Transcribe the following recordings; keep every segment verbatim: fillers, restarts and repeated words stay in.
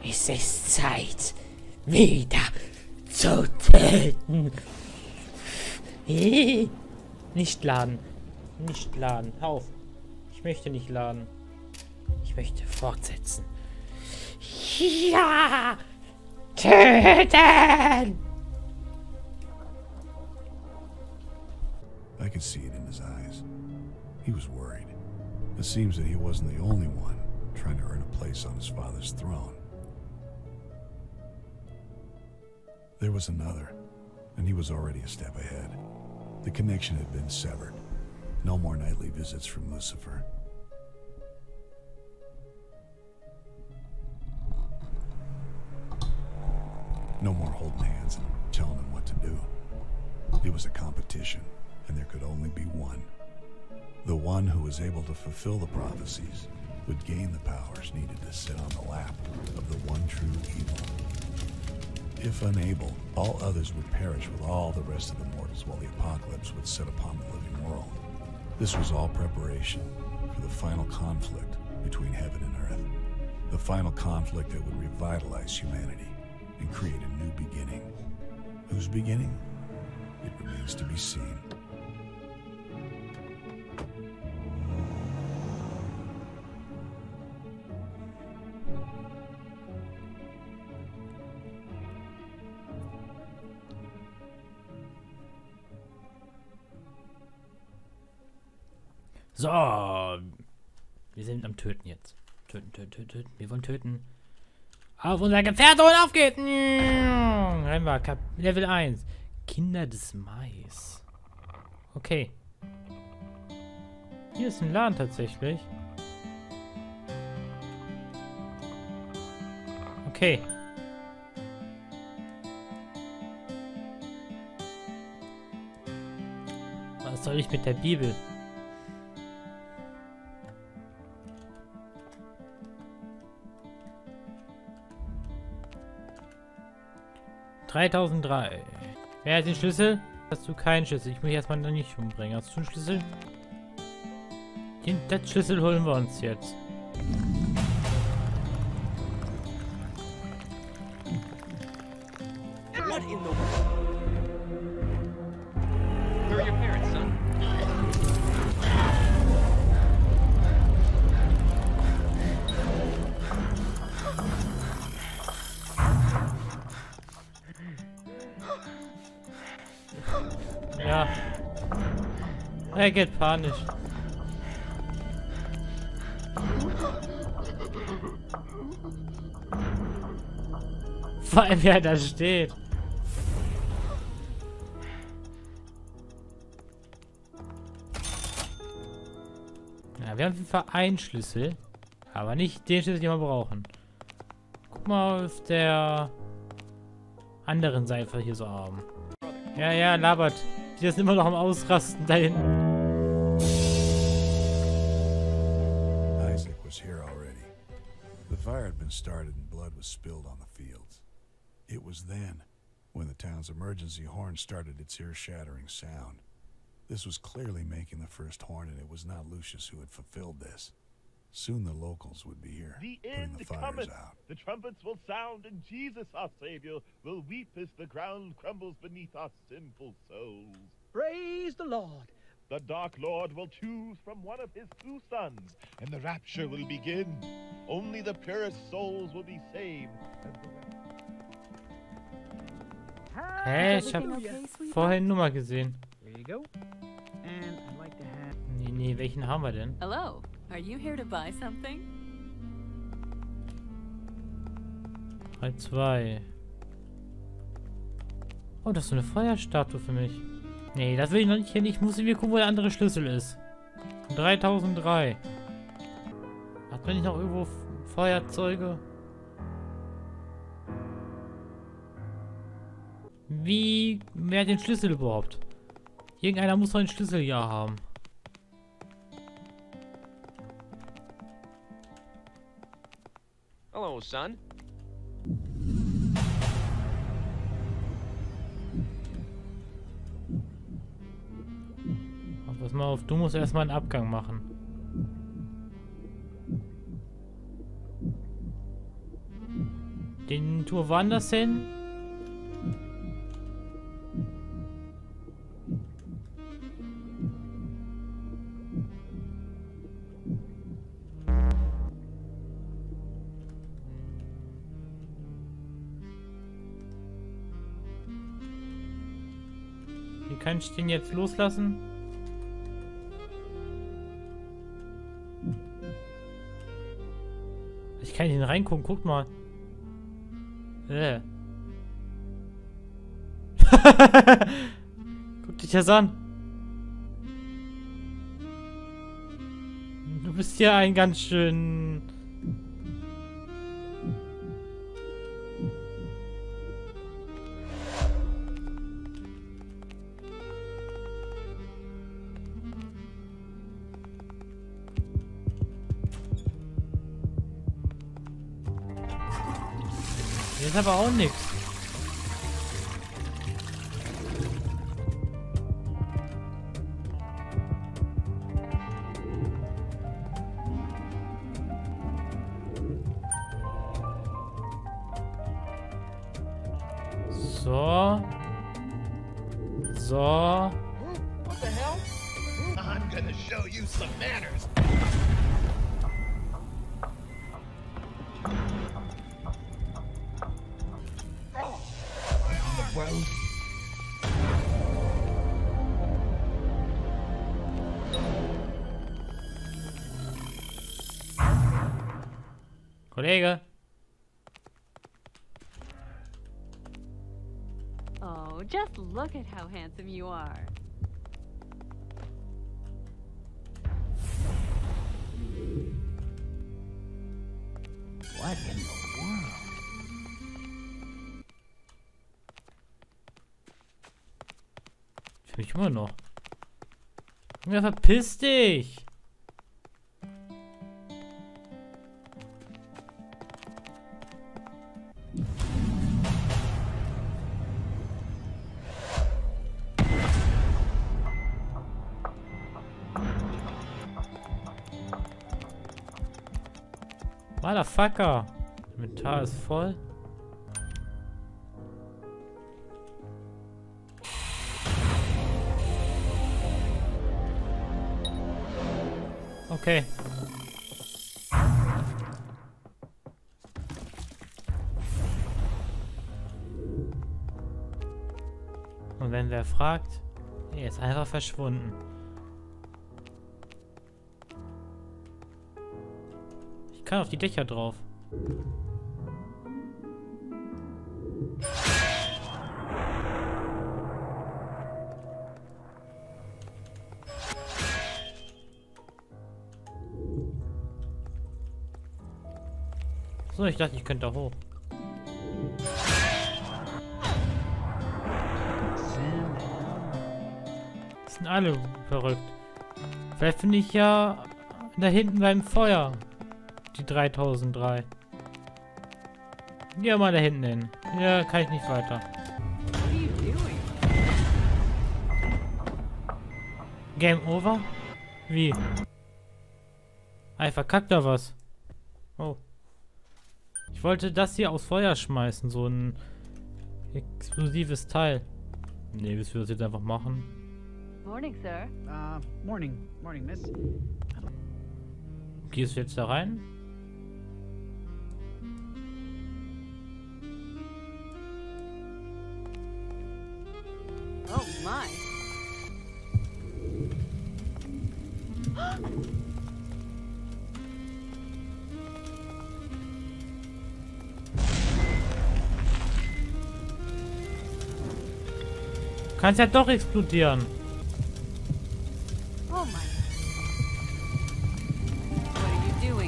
Es ist Zeit, wieder zu töten. Nicht laden. Nicht laden. Hör auf. Ich möchte nicht laden. Ich möchte fortsetzen. Ja! Töten! I could see it in his eyes. He was worried. It seems that he wasn't the only one trying to earn a place on his father's throne. There was another, and he was already a step ahead. The connection had been severed. No more nightly visits from Lucifer. No more holding hands and telling him what to do. It was a competition, and there could only be one. The one who was able to fulfill the prophecies would gain the powers needed to sit on the lap of the one true evil. If unable, all others would perish with all the rest of the mortals while the apocalypse would set upon the living world. This was all preparation for the final conflict between heaven and earth. The final conflict that would revitalize humanity and create a new beginning. Whose beginning? It remains to be seen. So, wir sind am Töten jetzt. Töten, töten, töten, töten. Wir wollen töten. Auf unser Gefährte und auf geht's! Rein wir, Kap Level eins. Kinder des Mais. Okay. Hier ist ein Laden tatsächlich. Okay. Was soll ich mit der Bibel? dreitausenddrei. Wer hat den Schlüssel? Hast du keinen Schlüssel? Ich muss dich erstmal noch nicht umbringen. Hast du einen Schlüssel? Den das Schlüssel holen wir uns jetzt. What in the world? Who are your parents, son? Ja. Er geht panisch. Vor allem, wer da steht. Ja, wir haben auf jeden Fall einen Schlüssel. Aber nicht den Schlüssel, den wir brauchen. Guck mal auf der anderen Seite hier so haben. Ja, ja, labert. Die ist immer noch am Ausrasten da hinten. Isaac was here already. The fire had been started and blood was spilled on the fields. It was then when the town's emergency horn started its ear-shattering sound. This was clearly making the first horn, and it was not Lucius who had fulfilled this. Soon the locals would be here, The putting end the fires cometh. out. The trumpets will sound, and Jesus, our Savior, will weep as the ground crumbles beneath our sinful souls. Praise the Lord. The Dark Lord will choose from one of his two sons, and the rapture will begin. Only the purest souls will be saved. And the rest- Hä, ich hab vorhin Nummer gesehen. There you go. And I'd like to have... Nee, nee, welchen haben wir denn? Hello, are you here to buy something? drei zwei. Oh, das ist so eine Feuerstatue für mich. Nee, das will ich noch nicht hin. Ich muss mir gucken, wo der andere Schlüssel ist. dreitausenddrei. Hat man nicht noch irgendwo Feuerzeuge? Wie? Wer hat den Schlüssel überhaupt? Irgendeiner muss doch einen Schlüssel ja haben. Hello, son. Pass mal auf, du musst erstmal einen Abgang machen. Den Tour woanders hin. Wie kann ich den jetzt loslassen? Ich kann nicht hin reingucken, guck mal. Äh. Guck dich das an. Du bist ja ein ganz schön... Hier ist aber auch nichts. So. So. What the hell? I'm gonna show you some manners. Kollege. Oh, just look at how handsome you are. What in the world? Ich mich immer noch. Ja, verpiss dich! Motherfucker! Inventar ist voll. Okay. Und wenn wer fragt, er ist einfach verschwunden. Ich kann auf die Dächer drauf. So, ich dachte, ich könnte da hoch. Das sind alle verrückt. Vielleicht finde ich ja da hinten beim Feuer die dreitausenddrei. Geh mal da hinten hin. Ja, kann ich nicht weiter. What are you doing? Game over? Wie? Ei, verkackt da was? Oh. Ich wollte das hier aufs Feuer schmeißen, so ein explosives Teil. Nee, willst du das jetzt einfach machen? Morning, sir. Uh, morning. Morning, miss. Gehst du jetzt da rein? Oh, my. Kannst ja doch explodieren. Oh, my. What are you doing?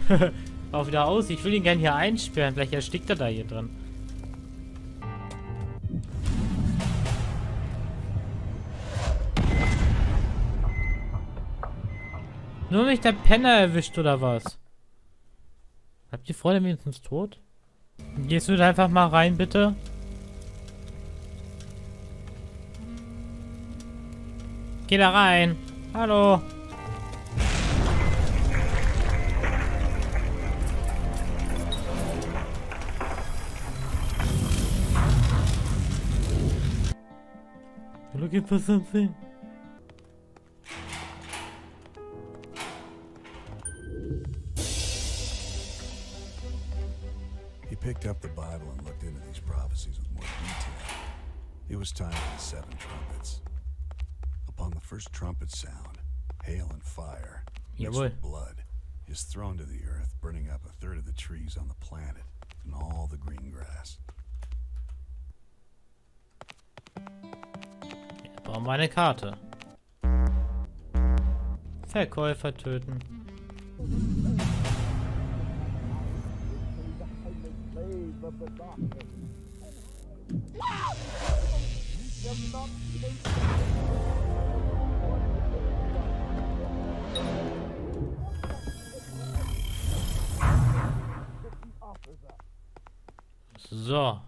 Auch wieder aus. Ich will ihn gerne hier einsperren. Vielleicht erstickt er da hier drin. Nur mich der Penner erwischt, oder was? Habt die Freunde wenigstens tot? Gehst du da einfach mal rein, bitte? Geh da rein. Hallo. Looking for something. He picked up the Bible and looked into these prophecies with more detail. It was time for the seven trumpets. Upon the first trumpet sound, hail and fire, mixed Jawohl. with blood, is thrown to the earth, burning up a third of the trees on the planet and all the green grass. Brauchen wir eine Karte. Verkäufer töten. So.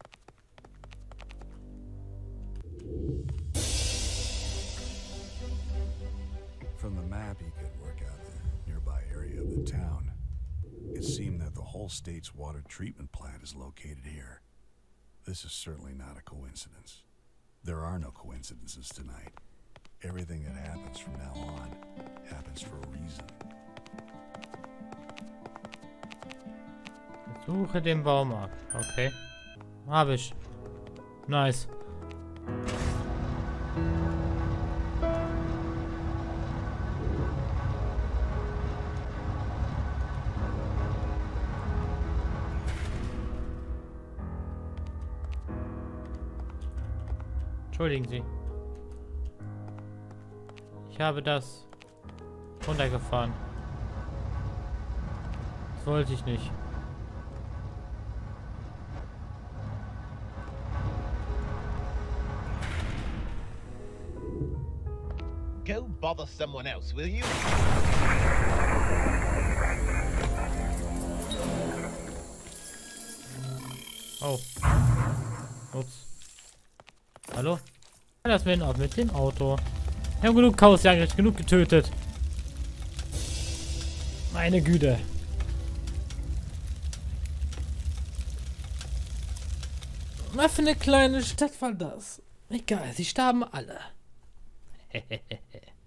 From the map, he could work out the nearby area of the town. It seemed that the whole state's water treatment plant is located here. This is certainly not a coincidence. There are no coincidences tonight. Everything that happens from now on happens for a reason. Suche den Baumarkt. Okay. Hab ich. Nice. Entschuldigen Sie. Ich habe das runtergefahren. Das wollte ich nicht. Go bother someone else, will you? Oh. Ups. Hallo? Lass mir auf mit dem Auto. Wir haben genug Chaos, ja, genug getötet. Meine Güte. Was für eine kleine Stadt war das? Egal, sie starben alle. Hehehe.